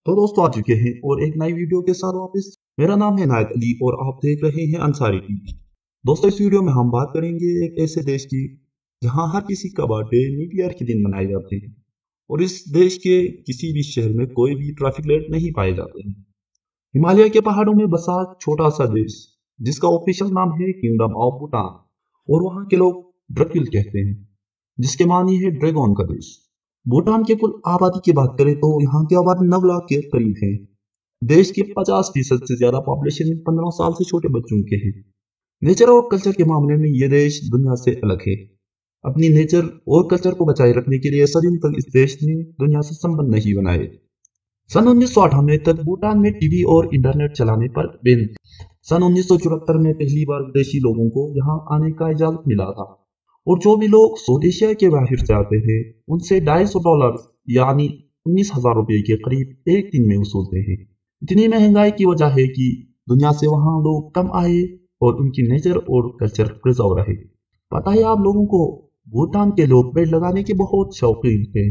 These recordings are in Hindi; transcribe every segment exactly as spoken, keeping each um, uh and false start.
तो दोस्तों आ चुके हैं और एक नई वीडियो के साथ वापस। मेरा नाम है नायत अली और आप देख रहे हैं अंसारी टीवी। दोस्तों इस वीडियो में हम बात करेंगे एक ऐसे देश की जहां हर किसी का बर्थडे न्यू ईयर के दिन मनाए जाते हैं और इस देश के किसी भी शहर में कोई भी ट्रैफिक लाइट नहीं पाए जाते हैं। हिमालय के पहाड़ों में बसा छोटा सा देश जिसका ऑफिशियल नाम है किंगडम ऑफ भूटान और वहाँ के लोग ड्रकिल कहते हैं जिसके मानी है ड्रैगन का देश। भूटान के कुल आबादी की बात करें तो यहाँ की आबादी नौ लाख के करीब है। देश के पचास फीसद से ज्यादा पॉपुलेशन पंद्रह साल से छोटे बच्चों के हैं। नेचर और कल्चर के मामले में ये देश दुनिया से अलग है। अपनी नेचर और कल्चर को बचाए रखने के लिए सदियों तक इस देश ने दुनिया से संबंध नहीं बनाए। सन उन्नीस सौ अठानवे तक भूटान में टीवी और इंटरनेट चलाने पर बैन थी। सन उन्नीस सौ चौहत्तर में पहली बार विदेशी लोगों को यहाँ आने का इजाजत मिला था और जो भी लोग साउथ एशिया के बाहर से आते हैं उनसे ढाई सौ डॉलर यानी उन्नीस हजार रुपये के करीब एक दिन में वसूलते हैं। इतनी महंगाई की वजह है कि दुनिया से वहाँ लोग कम आए और उनकी नेचर और कल्चर प्रिजर्व रहे। पता है आप लोगों को भूटान के लोग पेड़ लगाने के बहुत शौकीन थे।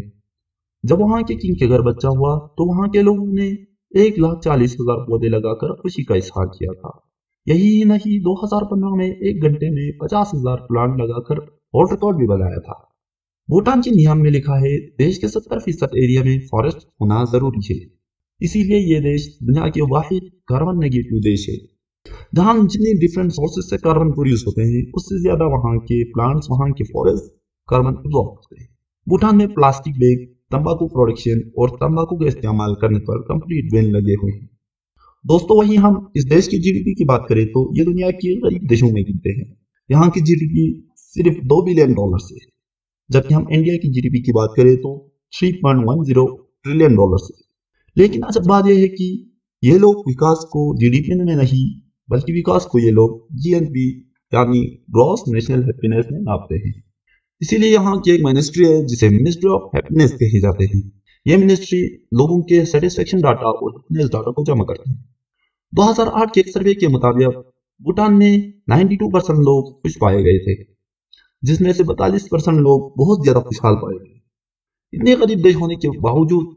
जब वहाँ के किंग के घर बच्चा हुआ तो वहाँ के लोगों ने एक लाख चालीस हजार पौधे लगाकर खुशी का इजहार किया था। यही नहीं, दो हजार पंद्रह में एक घंटे में पचास हजार प्लांट लगाकर वर्ल्ड रिकॉर्ड भी बनाया था। भूटान के नियम में लिखा है देश के सत्तर फीसद एरिया में फॉरेस्ट होना जरूरी है। इसीलिए ये देश दुनिया के वाहिद कार्बन नेगेटिव देश है जहाँ जितने डिफरेंट सोर्सेज से कार्बन प्रोड्यूस होते हैं उससे ज्यादा वहाँ के प्लांट्स, वहाँ के फॉरेस्ट कार्बन एब्जॉर्ब करते हैं। भूटान में प्लास्टिक बैग, तंबाकू प्रोडक्शन और तंबाकू का इस्तेमाल करने पर कंप्लीट बैन लगे हुए हैं। दोस्तों वहीं हम इस देश की जीडीपी की बात करें तो ये दुनिया के गरीब देशों में गिनते हैं। यहाँ की जीडीपी सिर्फ दो बिलियन डॉलर से, जबकि हम इंडिया की जीडीपी की बात करें तो three point one zero trillion dollar से। लेकिन अजब बात यह है कि ये लोग विकास को जीडीपी में नहीं बल्कि विकास को ये लोग जीएनपी यानी ग्रॉस नेशनल हैप्पीनेस में नापते हैं। इसीलिए यहाँ की एक मिनिस्ट्री है जिसे मिनिस्ट्री ऑफ हैप्पीनेस कहे जाते हैं। यह मिनिस्ट्री लोगों के सेटिस्फेक्शन डाटा और हैप्पीनेस डाटा को जमा करती है। दो हज़ार आठ के एक सर्वे के मुताबिक भूटान में बानवे परसेंट लोग खुश पाए गए थे, जिसमें से पैंतालीस परसेंट लोग बहुत ज्यादा खुशहाल पाए गए। इतने गरीब देश होने के बावजूद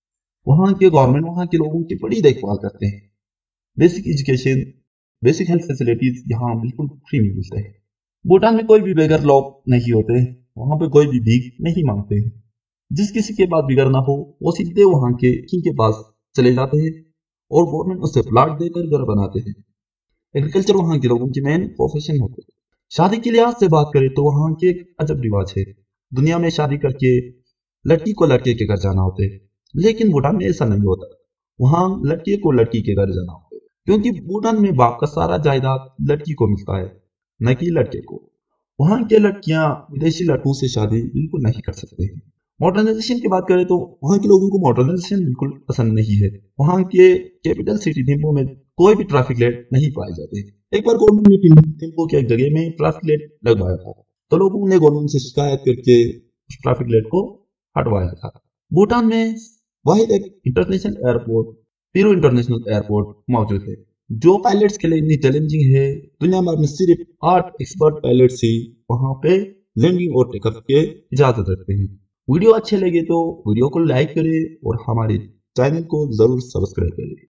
वहाँ के गवर्नमेंट वहाँ के लोगों की बड़ी देखभाल करते हैं। Basic education, basic health facilities यहाँ बिल्कुल फ्री मिलते हैं। भूटान में कोई भी बेघर लोग नहीं होते, वहाँ पे कोई भी भीख नहीं मांगते हैं। जिस किसी के पास बिगड़ ना हो वो सीधे वहाँ के किंग के पास चले जाते हैं और गवर्नमेंट उससे प्लाट देकर घर बनाते हैं। एग्रीकल्चर वहाँ के लोगों की मेन प्रोफेशन होती है। शादी के लिहाज से बात करें तो वहाँ के एक अजब रिवाज है। दुनिया में शादी करके लड़की को लड़के के घर जाना होता है, लेकिन भूटान में ऐसा नहीं होता। वहाँ लड़के को लड़की के घर जाना होता है क्योंकि भूटान में बाप का सारा जायदाद लड़की को मिलता है, न कि लड़के को। वहाँ के लड़कियां विदेशी लड़कों से शादी बिल्कुल नहीं कर सकते हैं। मॉडर्नाइजेशन की बात करें तो वहाँ के लोगों को मॉडर्नाइजेशन बिल्कुल पसंद नहीं है। वहाँ के कैपिटल सिटी थिम्पू में कोई भी ट्रैफिक लाइट नहीं पाए जाते। एक बार गवर्नमेंट ने थिम्पू की एक जगह में ट्रैफिक लाइट लगवाया था तो लोगों ने गवर्नमेंट से शिकायत करके उस ट्रैफिक लाइट को हटवाया था। भूटान में वाहिद एक international airport, Paro international airport मौजूद है जो पायलट्स के लिए इतनी चैलेंजिंग है। दुनिया भर में सिर्फ आठ एक्सपर्ट पायलट्स ही वहाँ पे लैंडिंग और टेकऑफ के इजाजत रखते हैं। वीडियो अच्छे लगे तो वीडियो को लाइक करें और हमारे चैनल को जरूर सब्सक्राइब करें।